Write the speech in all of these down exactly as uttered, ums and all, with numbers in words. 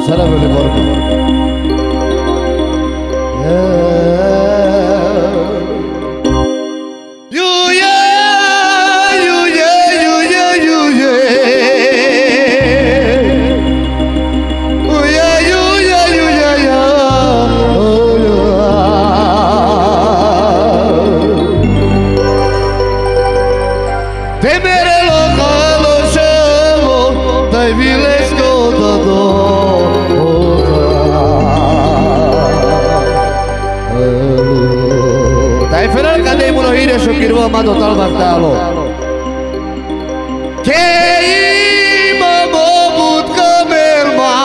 სარაბელი ბორბა Io quiero amado tal bartalo que imamo but kamelma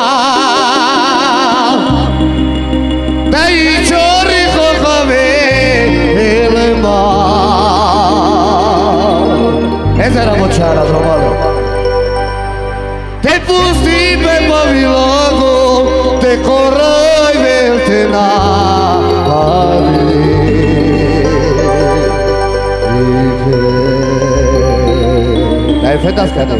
dai chori khove elma esa era mochara trovalo te pusti pe pavilago te corrai veltena Dai fetas cadê?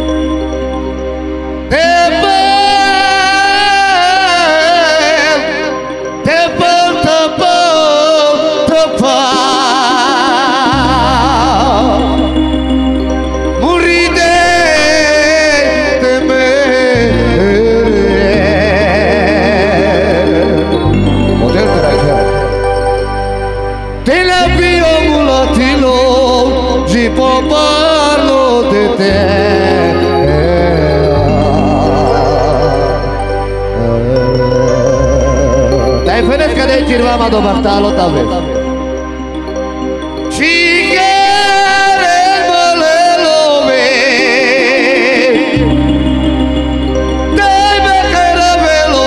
Dai fenes cadê tirvama do bartalo talvez Chigare molelove Dai me caravelo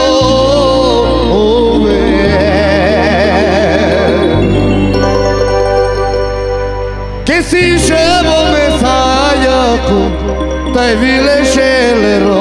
Che si chama messaggio Dai vile scelero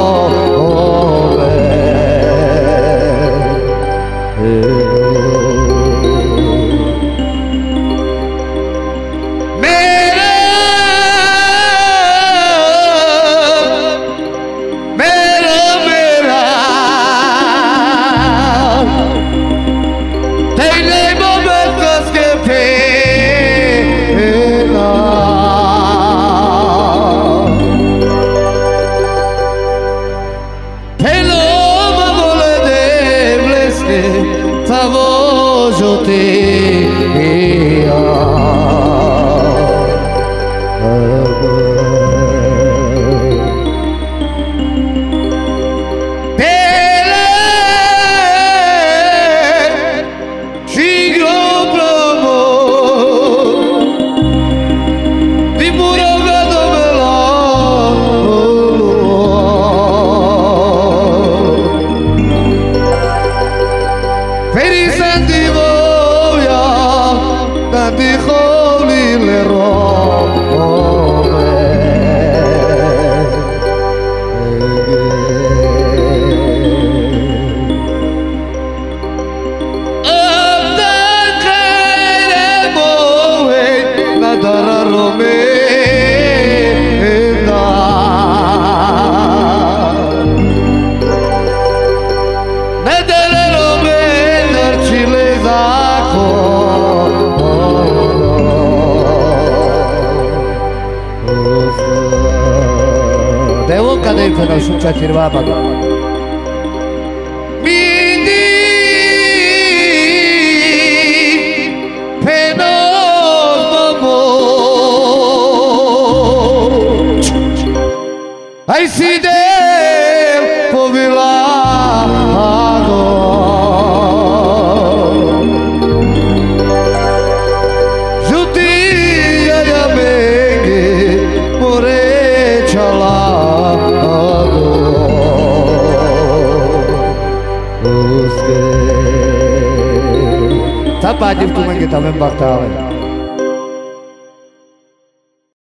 Devo cadere per non succedere la padrona. Mi di penomo ai si del povilago Giudia ya meghe more chala Tá pá, tipo, como é que tá mesmo bartalo?